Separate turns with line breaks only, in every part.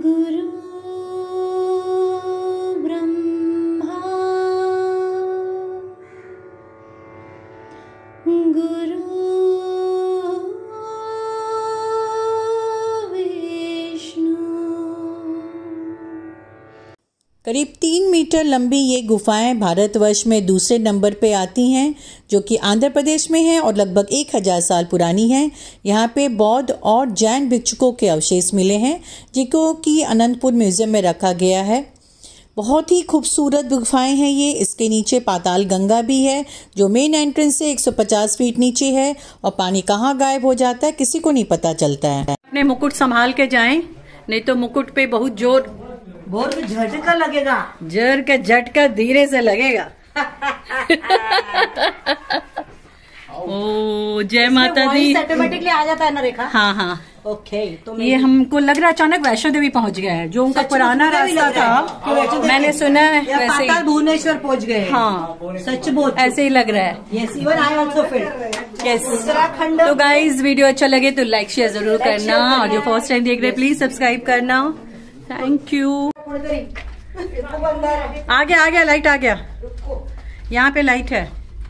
गुरु ब्रह्मा गुरु
करीब 3 मीटर लंबी ये गुफाएं भारतवर्ष में दूसरे नंबर पे आती हैं, जो कि आंध्र प्रदेश में है और लगभग 1000 साल पुरानी है। यहाँ पे बौद्ध और जैन भिक्षुकों के अवशेष मिले हैं, जिनको कि अनंतपुर म्यूजियम में रखा गया है। बहुत ही खूबसूरत गुफाएं हैं ये। इसके नीचे पाताल गंगा भी है, जो मेन एंट्रेंस से 150 फीट नीचे है, और पानी कहाँ गायब हो जाता है किसी को नहीं पता चलता है।
अपने मुकुट संभाल के जाएं, नहीं तो मुकुट पे बहुत बहुत
झटका लगेगा।
जोर का झटका धीरे से लगेगा। ओ जय माता दी।
ऑटोमेटिकली आ जाता है ना रेखा?
हाँ हाँ
ओके। तो
ये हमको लग रहा है अचानक वैष्णो देवी पहुंच गया है, जो उनका पुराना रास्ता था। मैंने सुना है वैसे ही
भुवनेश्वर पहुंच गए।
हाँ
सच बोल,
ऐसे ही लग रहा है।
Yes, even I also feel.
Yes. तो गाइज वीडियो अच्छा लगे तो लाइक शेयर जरूर करना, और जो फर्स्ट टाइम देख रहे प्लीज सब्सक्राइब करना। Thank you. आ गया लाइट आ गया। यहाँ पे लाइट है।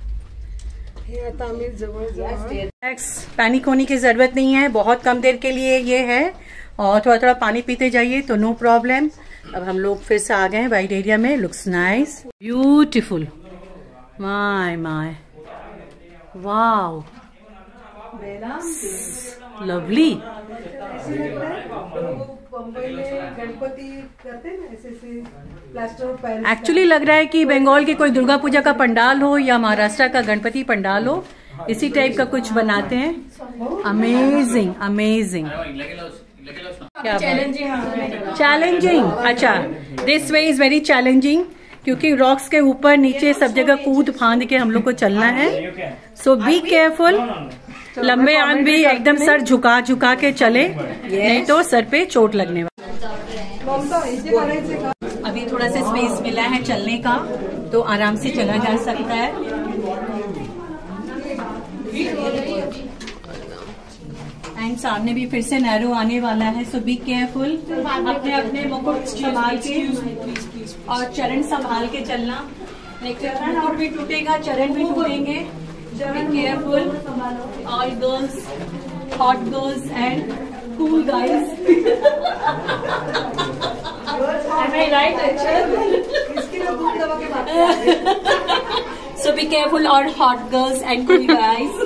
पैनिक होने की जरूरत नहीं है, बहुत कम देर के लिए ये है, और थोड़ा थोड़ा पानी पीते जाइए तो नो प्रॉब्लम। अब हम लोग फिर से आ गए हैं वाइड एरिया में। Looks nice, beautiful. My wow, lovely. Actually लग रहा है कि बंगाल के कोई दुर्गा पूजा का पंडाल हो या महाराष्ट्र का गणपति पंडाल हो, इसी टाइप का कुछ बनाते हैं। Amazing amazing. चैलेंजिंग। अच्छा, this way is very challenging, क्योंकि रॉक्स के ऊपर नीचे सब जगह कूद फांद के हम लोग को चलना है। So be careful. लंबे आन भी एकदम सर झुका झुका के चले, नहीं तो सर पे चोट लगने वाली। अभी थोड़ा सा स्पेस मिला है चलने का, तो आराम से चला जा सकता है। एंड सामने भी फिर से नैरो आने वाला है, सो बी केयरफुल। अपने अपने मुकुट संभाल के और चरण संभाल के चलना। मुकुट भी टूटेगा, चरण भी टूटेंगे। Be careful, all girls, hot girls and cool guys. Am I right, So be careful, all hot girls and cool guys.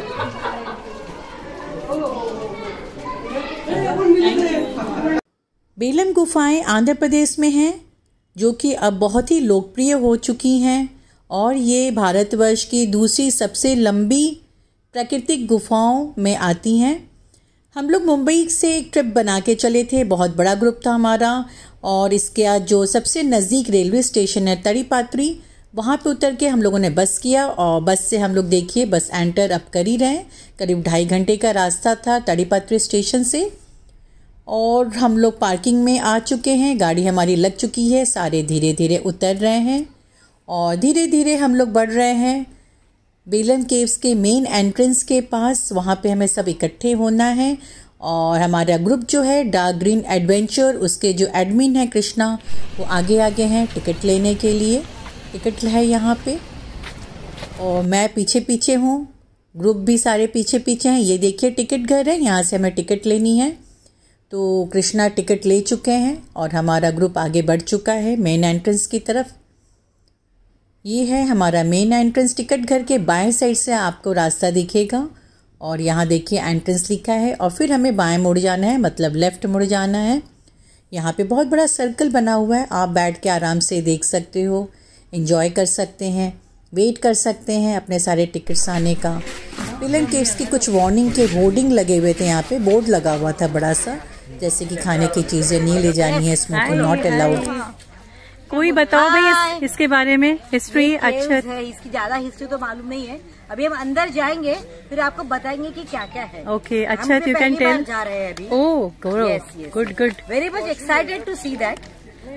Belum गुफाएं आंध्र प्रदेश में हैं, जो कि अब बहुत ही लोकप्रिय हो चुकी हैं, और ये भारतवर्ष की दूसरी सबसे लंबी प्राकृतिक गुफाओं में आती हैं। हम लोग मुंबई से एक ट्रिप बना के चले थे, बहुत बड़ा ग्रुप था हमारा, और इसके आज जो सबसे नज़दीक रेलवे स्टेशन है तड़ीपात्री, वहाँ पे उतर के हम लोगों ने बस किया, और बस से हम लोग देखिए बस एंटर अब कर ही रहे हैं। करीब 2.5 घंटे का रास्ता था तड़ीपात्री स्टेशन से, और हम लोग पार्किंग में आ चुके हैं। गाड़ी हमारी लग चुकी है, सारे धीरे धीरे उतर रहे हैं, और धीरे धीरे हम लोग बढ़ रहे हैं बेलम केव्स के मेन एंट्रेंस के पास। वहाँ पे हमें सब इकट्ठे होना है, और हमारा ग्रुप जो है डार्क ग्रीन एडवेंचर, उसके जो एडमिन है कृष्णा, वो आगे हैं टिकट लेने के लिए। टिकट है यहाँ पे, और मैं पीछे पीछे हूँ, ग्रुप भी सारे पीछे पीछे हैं। ये देखिए टिकट घर है, यहाँ से हमें टिकट लेनी है। तो कृष्णा टिकट ले चुके हैं, और हमारा ग्रुप आगे बढ़ चुका है मेन एंट्रेंस की तरफ। ये है हमारा मेन एंट्रेंस। टिकट घर के बाएं साइड से आपको रास्ता दिखेगा, और यहाँ देखिए एंट्रेंस लिखा है, और फिर हमें बाएं मुड़ जाना है, मतलब लेफ़्ट मुड़ जाना है। यहाँ पे बहुत बड़ा सर्कल बना हुआ है, आप बैठ के आराम से देख सकते हो, एंजॉय कर सकते हैं, वेट कर सकते हैं अपने सारे टिकट्स आने का। बेलम केव्स की कुछ वार्निंग के होर्डिंग लगे हुए थे, यहाँ पे बोर्ड लगा हुआ था बड़ा सा, जैसे कि खाने की चीज़ें नहीं ले जानी है, स्मोकिंग नॉट अलाउड।
कोई बताओ भाई इसके बारे में हिस्ट्री। अच्छा
है, इसकी ज्यादा हिस्ट्री तो मालूम नहीं है। अभी हम अंदर जाएंगे, फिर आपको बताएंगे कि क्या क्या है।
ओके, अच्छा, यू कैन टेल।
जा रहे हैं अभी।
Oh good good,
very much excited to see that.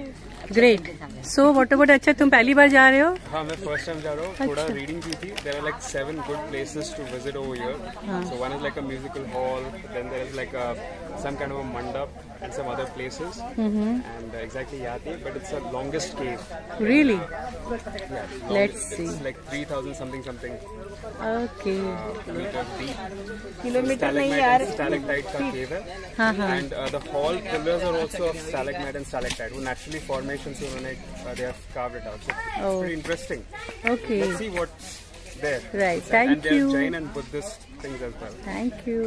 Great. So what about, अच्छा तुम पहली बार जा रहे हो?
हाँ, मैं फर्स्ट टाइम जा रहा हूँ। थोड़ा रीडिंग की थी। There are like 7 good places to visit over here. So one is like a musical hall, then there is like some kind of a mandap and some other places. And exactly yaad nahi, but it's the longest cave.
Really?
Yeah.
Let's see.
It's like 3,000 something.
Okay.
Meter deep.
Kilometre नहीं
Stalagmite
यार।
and stalactite का cave है. And the hall pillars are also of stalagmite and stalactite. वो naturally formations उन्होंने they have carved it out. So it's pretty interesting.
Okay.
Let's see what's there.
Right.
And
Thank
there
you.
are Jain and Buddhist things as well.
Thank you.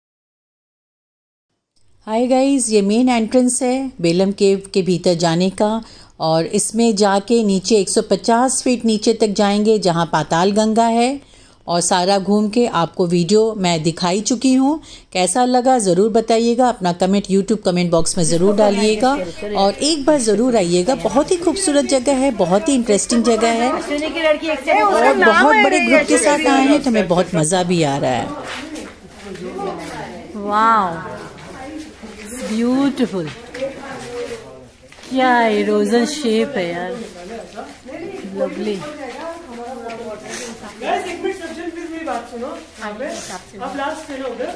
Hi guys, ये main entrance है बेलम केव के भीतर जाने का, और इसमें जाके नीचे 150 फीट नीचे तक जाएंगे जहाँ पाताल गंगा है। और सारा घूम के आपको वीडियो मैं दिखाई चुकी हूँ। कैसा लगा ज़रूर बताइएगा, अपना कमेंट यूट्यूब कमेंट बॉक्स में ज़रूर डालिएगा, और एक बार ज़रूर आइएगा। बहुत ही खूबसूरत जगह है, बहुत ही इंटरेस्टिंग जगह है, और बहुत बड़े ग्रुप के साथ आए हैं तो हमें बहुत मज़ा भी आ रहा है।
Wow, beautiful. क्या इरोजन शेप है यार, लवली।
एक मिनट सज्जन, प्लीज मेरी बात सुनो। आप लास्ट थे ना उधर?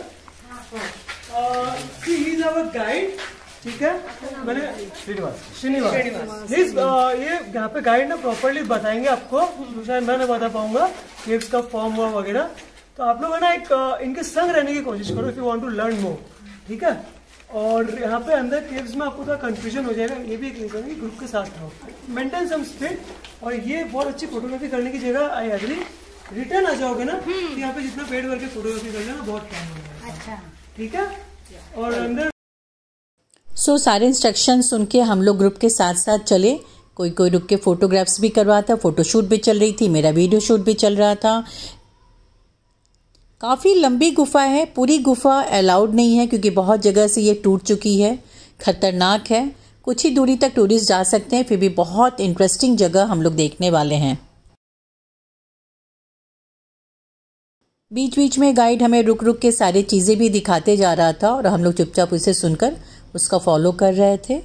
ही इज आवर गाइड, ठीक है? मैंने श्रीनिवास प्लीज ये यहाँ पे गाइड ना प्रॉपरली बताएंगे आपको, शायद मैं नहीं बता पाऊंगा केव्स का फॉर्म हुआ वगैरह। तो आप लोग है ना एक इनके संग रहने की कोशिश करो if you want to learn more, ठीक है? और यहाँ पे अंदर केव्स में आपको थोड़ा कंफ्यूजन हो जाएगा, ये भी एक रीजन है कि ग्रुप के साथ रहो, मेंटेन सम स्पिरिट। और ये बहुत अच्छी फोटोग्राफी करने की जगह, आई एग्री। रिटर्न आ जाओगे ना तो यहाँ पे जितना पेड़ करके फोटोग्राफी कर लेना बहुत टाइम हो जाएगा। अच्छा, ठीक है? और अंदर
सारे इंस्ट्रक्शन सुन के हम लोग ग्रुप के साथ साथ चले। कोई कोई रुक के फोटोग्राफ्स भी करवा था, फोटोशूट भी चल रही थी, मेरा वीडियो शूट भी चल रहा था। काफ़ी लंबी गुफा है, पूरी गुफा अलाउड नहीं है क्योंकि बहुत जगह से ये टूट चुकी है, खतरनाक है। कुछ ही दूरी तक टूरिस्ट जा सकते हैं, फिर भी बहुत इंटरेस्टिंग जगह हम लोग देखने वाले हैं। बीच बीच में गाइड हमें रुक रुक के सारी चीज़ें भी दिखाते जा रहा था, और हम लोग चुपचाप उसे सुनकर उसका फॉलो कर रहे थे।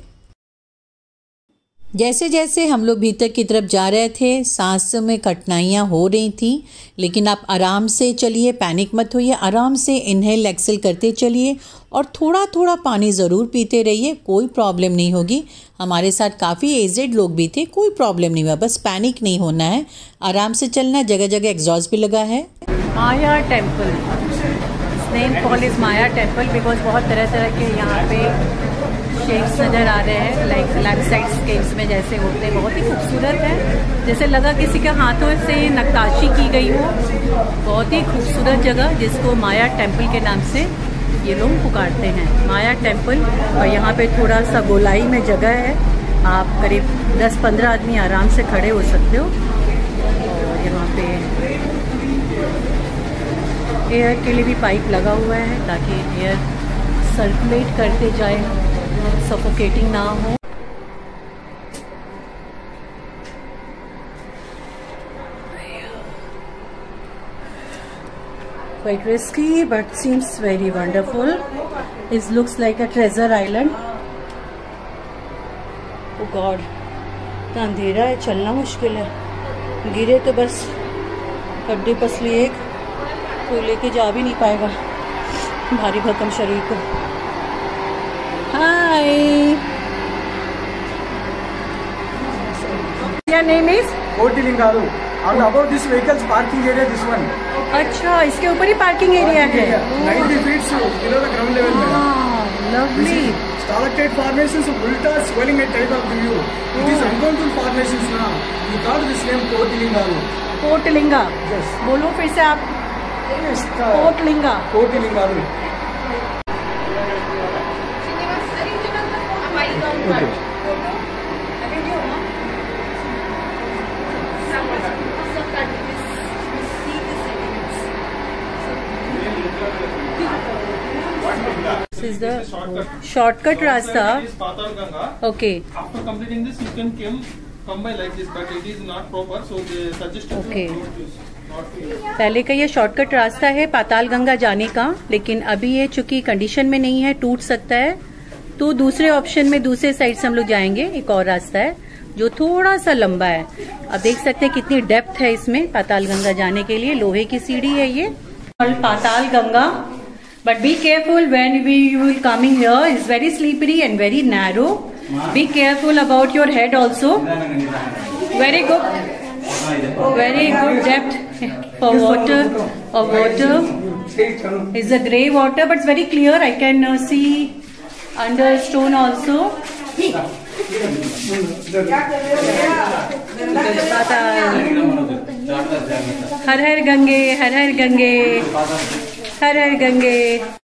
जैसे जैसे हम लोग भीतर की तरफ जा रहे थे, सांस में कठिनाइयाँ हो रही थी, लेकिन आप आराम से चलिए, पैनिक मत होइए, आराम से इनहेल एक्सेल करते चलिए, और थोड़ा थोड़ा पानी ज़रूर पीते रहिए, कोई प्रॉब्लम नहीं होगी। हमारे साथ काफ़ी एजेड लोग भी थे, कोई प्रॉब्लम नहीं हुआ, बस पैनिक नहीं होना है, आराम से चलना है। जगह जगह एग्जॉस्ट भी लगा है।
Maya temple, name call is Maya temple because बहुत तरह तरह के यहाँ पे शेप्स नज़र आ रहे हैं, लाइक लैम्पसाइड्स केव्स में जैसे होते हैं। बहुत ही खूबसूरत है, जैसे लगा किसी के हाथों से नक्काशी की गई हो। बहुत ही खूबसूरत जगह जिसको माया टेम्पल के नाम से ये लोग पुकारते हैं, माया टेम्पल। और यहाँ पे थोड़ा सा गोलाई में जगह है, आप करीब 10-15 आदमी आराम से खड़े हो सकते हो। और यहाँ पे एयर के लिए भी पाइप लगा हुआ है ताकि एयर सर्कुलेट करते जाए, सफोकेटिंग ना हो। Quite risky but seems very wonderful. It looks like a treasure island. Oh God, इतना अंधेरा है, चलना मुश्किल है, गिरे तो बस हड्डी पसली एक, कोई लेके जा भी नहीं पाएगा भारी भरकम शरीर को। Hi. Your name is?
कोटिलिंगारू। And about this vehicles parking area, this one.
अच्छा, इसके ऊपर ही पार्किंग एरिया है।
90 feet below the ground level में।
Lovely.
Stalactite formations of Ulta swelling at type of the view. It is uncounted formations now. We call this name कोटिलिंगारू।
कोटलिंगा।
Yes.
बोलो फिर से आप।
Yes.
कोटलिंगा।
कोटिलिंगारू। Okay. This is the shortcut रास्ता. Okay.
After completing this, you can come by like this, but it is not proper, so they suggest
Okay.
not to.
पहले का ये shortcut रास्ता है पाताल गंगा जाने का, लेकिन अभी ये चूंकि कंडीशन में नहीं है, टूट सकता है, तो दूसरे ऑप्शन में दूसरे साइड से हम लोग जाएंगे। एक और रास्ता है जो थोड़ा सा लंबा है। अब देख सकते हैं कितनी डेप्थ है इसमें पाताल गंगा जाने के लिए। लोहे की सीढ़ी है ये Patal Ganga, but be careful when you will coming here, is very slippery and very narrow. Be careful about your head also. Very good depth for water, और water is a grey water, but it's very clear. I can see under stone also. Har Har Gange, Har Har Gange, Har Har Gange.